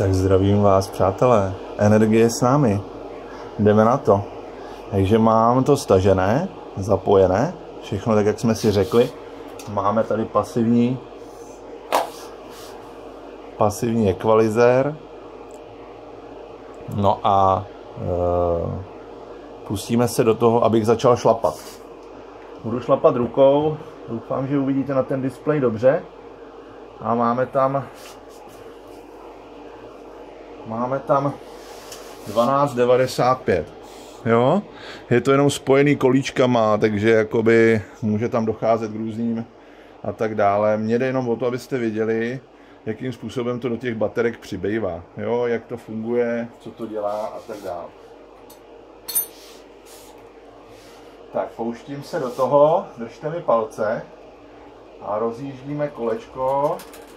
Tak zdravím vás, přátelé. Energie je s námi. Jdeme na to. Takže mám to stažené, zapojené, všechno tak, jak jsme si řekli. Máme tady pasivní ekvalizér. No a pustíme se do toho, abych začal šlapat. Budu šlapat rukou, doufám, že uvidíte na ten displej dobře. A máme tam 12,95. Jo? Je to jenom spojený kolíčkama, takže jakoby může tam docházet k různým a tak dále. Mně jde jenom o to, abyste věděli, jakým způsobem to do těch baterek přibývá. Jo? Jak to funguje, co to dělá a tak dále. Tak pouštím se do toho, držte mi palce a rozjíždíme kolečko.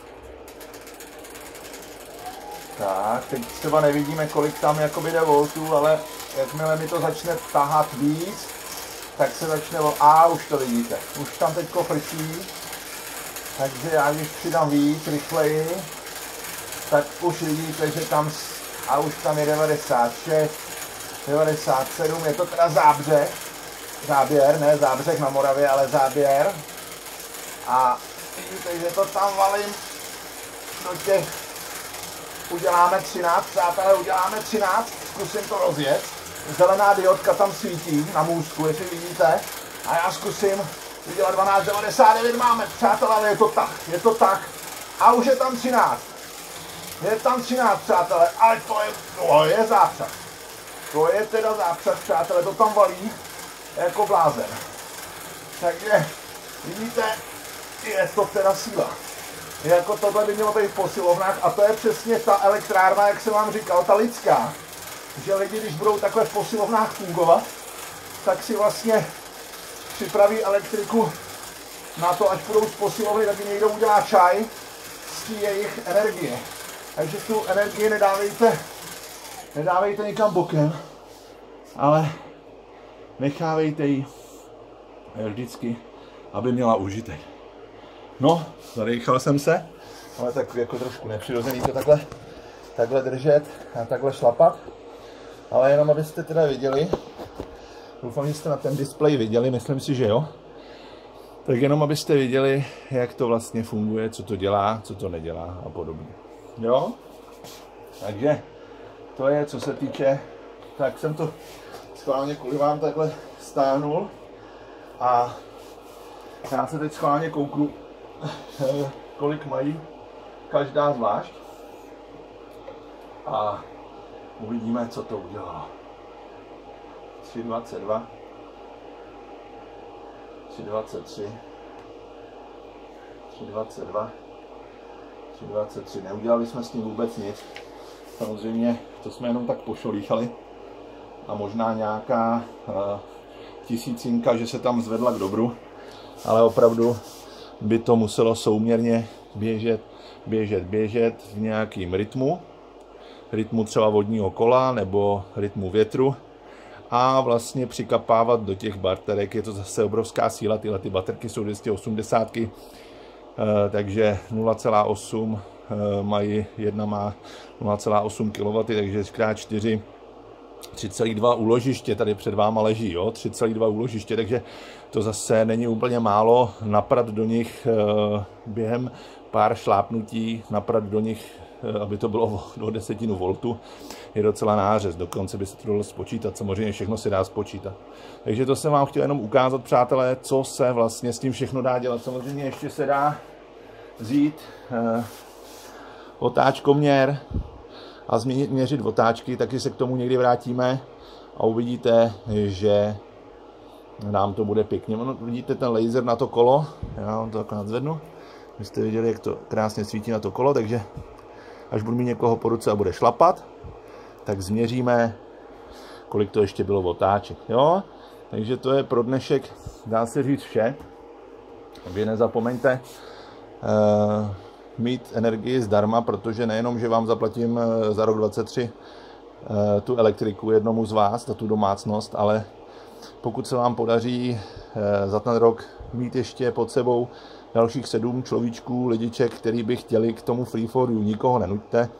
Tak, teď třeba nevidíme, kolik tam jakoby jde voltů, ale jakmile mi to začne tahat víc, tak se začne už to vidíte, už tam teďko frčí, takže já když přidám víc, rychleji, tak už vidíte, že tam, už tam je 96, 97, je to teda záběr, ne zábřeh na Moravě, ale záběr. A vidíte, že to tam valím do těch, uděláme 13, přátelé, uděláme 13, zkusím to rozjet. Zelená diodka tam svítí na můstku, jestli vidíte. A já zkusím udělat 12,99 máme, přátelé, ale je to tak. A už je tam 13. Je tam 13, přátelé, ale to je zápřah. To je teda zápřah, přátelé, to tam valí jako blázen. Takže vidíte, je to teda síla. Jako tohle by mělo být v posilovnách a to je přesně ta elektrárna, jak jsem vám říkal, ta lidská. Že lidi, když budou takhle v posilovnách fungovat, tak si vlastně připraví elektriku na to, až budou z posilovny, tak někdo udělá čaj z té jejich energie. Takže tu energii nedávejte nikam bokem, ale nechávejte ji vždycky, aby měla užitek. No, zadechal jsem se, ale tak jako trošku nepřirozený to takhle držet a takhle šlapat. Ale jenom abyste teda viděli, doufám, že jste na ten displej viděli, myslím si, že jo. Tak jenom abyste viděli, jak to vlastně funguje, co to dělá, co to nedělá a podobně. Jo? Takže to je, co se týče, tak jsem to schválně kvůli vám takhle stáhnul a já se teď schválně kouknu, kolik mají každá zvlášť a uvidíme, co to udělalo. 3,22, 3,23, 3,22, 3,23. Neudělali jsme s tím vůbec nic. Samozřejmě to jsme jenom tak pošolíchali a možná nějaká tisícinka, že se tam zvedla k dobru, ale opravdu by to muselo souměrně běžet v nějakým rytmu třeba vodního kola nebo rytmu větru a vlastně přikapávat do těch baterek. Je to zase obrovská síla, tyhle ty baterky jsou 280, takže 0,8 mají, jedna má 0,8 kW, takže x4 3,2 úložiště tady před váma leží, jo? 3,2 úložiště, takže to zase není úplně málo. Naprat do nich během pár šlápnutí, naprat do nich, aby to bylo do 10 voltu, je docela nářez. Dokonce by se to dalo spočítat, samozřejmě všechno se dá spočítat. Takže to jsem vám chtěl jenom ukázat, přátelé, co se vlastně s tím všechno dá dělat. Samozřejmě ještě se dá vzít otáčkoměr a měřit otáčky, taky se k tomu někdy vrátíme a uvidíte, že nám to bude pěkně. Vidíte ten laser na to kolo, já vám to takhle nadzvednu, abyste viděli, jak to krásně svítí na to kolo, takže až budu mít někoho po ruce a bude šlapat, tak změříme, kolik to ještě bylo otáček. Jo? Takže to je pro dnešek, dá se říct, vše. Vy nezapomeňte mít energii zdarma, protože nejenom, že vám zaplatím za rok 2023 tu elektriku jednomu z vás, za tu domácnost, ale pokud se vám podaří za ten rok mít ještě pod sebou dalších 7 človíčků, lidiček, který by chtěli k tomu Free4U, nikoho nenuďte,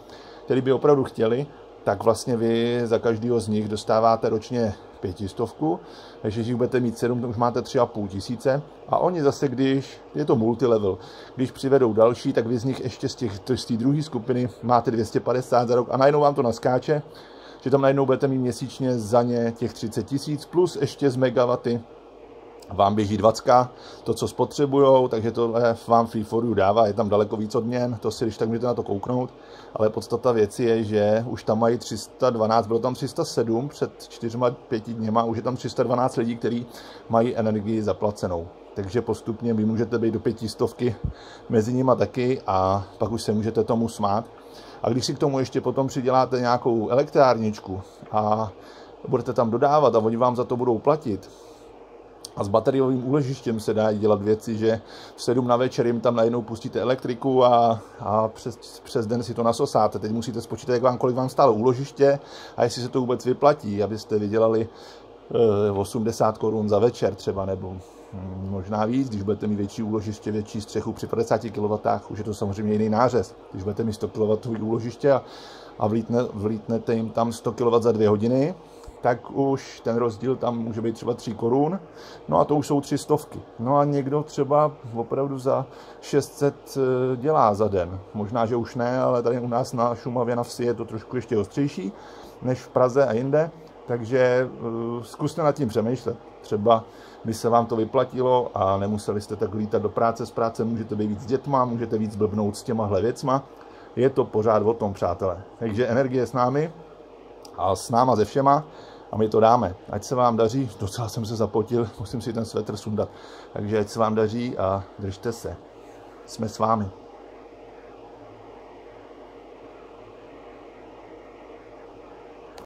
který by opravdu chtěli, tak vlastně vy za každého z nich dostáváte ročně 500, takže když budete mít 7, to už máte 3,5 tisíce. A oni zase, když je to multilevel, když přivedou další, tak vy z nich ještě z té druhé skupiny máte 250 za rok a najednou vám to naskáče, že tam najednou budete mít měsíčně za ně těch 30 tisíc plus ještě z megawaty vám běží 20, to, co spotřebujou, takže to vám Free for You dává, je tam daleko víc odměn, to si když tak můžete na to kouknout, ale podstata věci je, že už tam mají 312, bylo tam 307 před 4-5 dněma, už je tam 312 lidí, kteří mají energii zaplacenou. Takže postupně vy můžete být do 500 mezi nima taky a pak už se můžete tomu smát. A když si k tomu ještě potom přiděláte nějakou elektrárničku a budete tam dodávat a oni vám za to budou platit, a s bateriovým úložištěm se dá dělat věci, že v 7 na večer jim tam najednou pustíte elektriku a přes den si to nasosáte. Teď musíte spočítat, kolik vám stálo úložiště a jestli se to vůbec vyplatí, abyste vydělali 80 korun za večer třeba, nebo možná víc, když budete mít větší úložiště, větší střechu při 50 kW, už je to samozřejmě jiný nářez. Když budete mít 100 kW úložiště a vlítnete jim tam 100 kW za 2 hodiny, tak už ten rozdíl tam může být třeba 3 korun, no a to už jsou 300. No a někdo třeba opravdu za 600 dělá za den. Možná, že už ne, ale tady u nás na Šumavě na vsi je to trošku ještě ostřejší než v Praze a jinde, takže zkuste nad tím přemýšlet. Třeba by se vám to vyplatilo a nemuseli jste tak lítat do práce, z práce můžete být víc s dětma, můžete víc blbnout s těmahle věcma. Je to pořád o tom, přátelé. Takže energie s námi a s náma ze všema. A my to dáme. Ať se vám daří, docela jsem se zapotil, musím si ten svetr sundat. Takže ať se vám daří a držte se. Jsme s vámi.